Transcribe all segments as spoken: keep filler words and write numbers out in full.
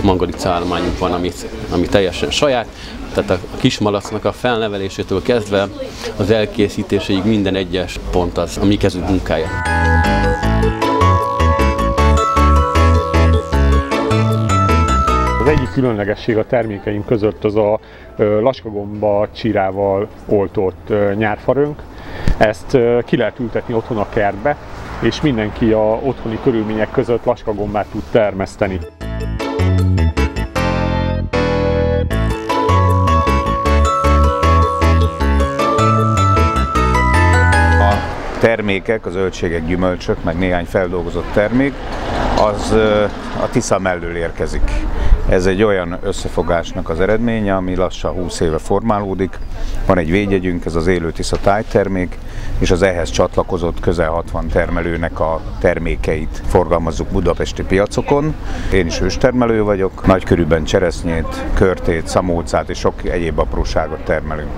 mangalica állományunk van, amit, ami teljesen saját. Tehát a kismalacnak a felnevelésétől kezdve az elkészítéséig minden egyes pont az a mi kezünk munkája. Az egyik különlegesség a termékeink között az a laskagomba csírával oltott nyárfarönk. Ezt ki lehet ültetni otthon a kertbe, és mindenki a otthoni körülmények között laskagombát tud termeszteni. Termékek, a zöldségek, gyümölcsök, meg néhány feldolgozott termék, az a Tisza mellől érkezik. Ez egy olyan összefogásnak az eredménye, ami lassan húsz éve formálódik. Van egy védjegyünk, ez az Élő Tisza tájtermék, és az ehhez csatlakozott közel hatvan termelőnek a termékeit forgalmazzuk budapesti piacokon. Én is őstermelő vagyok, nagy körűben cseresznyét, körtét, szamócát és sok egyéb apróságot termelünk.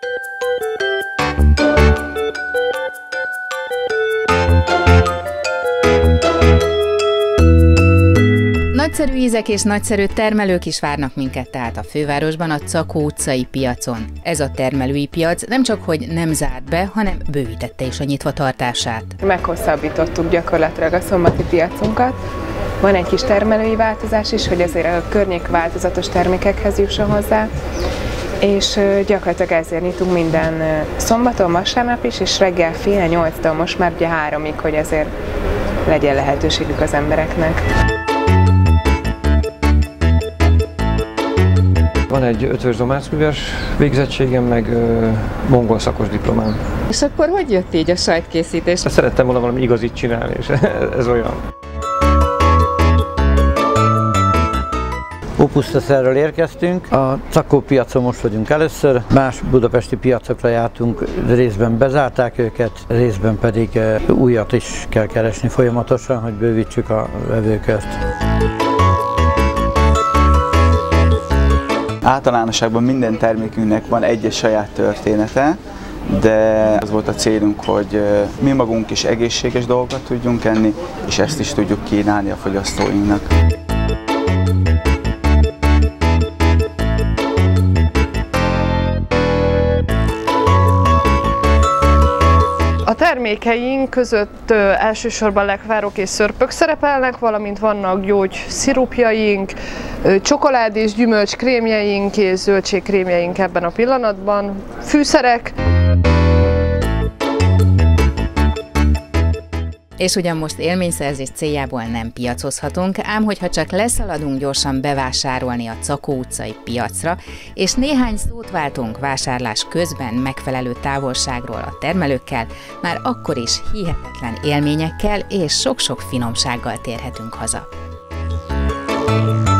Nagyszerű ízek és nagyszerű termelők is várnak minket tehát a fővárosban, a Czakó utcai piacon. Ez a termelői piac nem csak hogy nem zárt be, hanem bővítette is a nyitvatartását. Meghosszabbítottuk gyakorlatilag a szombati piacunkat. Van egy kis termelői változás is, hogy azért a környék változatos termékekhez jusson hozzá. És gyakorlatilag ezért nyitunk minden szombaton, vasárnap is, és reggel fél nyolctól most már ugye háromig, hogy ezért legyen lehetőségük az embereknek. Van egy ötvös domászműves végzettségem, meg ö, mongol szakos diplomám. És akkor hogy jött így a sajtkészítés? Szerettem volna valami igazit csinálni, és ez olyan. Ópusztaszerről érkeztünk, a Czakó piacon most vagyunk először, más budapesti piacokra jártunk, részben bezárták őket, részben pedig újat is kell keresni folyamatosan, hogy bővítsük a vevőkört. Általánosságban minden termékünknek van egy saját története, de az volt a célunk, hogy mi magunk is egészséges dolgokat tudjunk enni, és ezt is tudjuk kínálni a fogyasztóinknak. A termékeink között ö, elsősorban lekvárok és szörpök szerepelnek, valamint vannak gyógyszirupjaink, ö, csokolád és gyümölcs krémjeink és zöldségkrémjeink ebben a pillanatban, fűszerek. És ugyan most élményszerzés céljából nem piacozhatunk, ám hogyha csak leszaladunk gyorsan bevásárolni a Czakó utcai piacra, és néhány szót váltunk vásárlás közben megfelelő távolságról a termelőkkel, már akkor is hihetetlen élményekkel és sok-sok finomsággal térhetünk haza.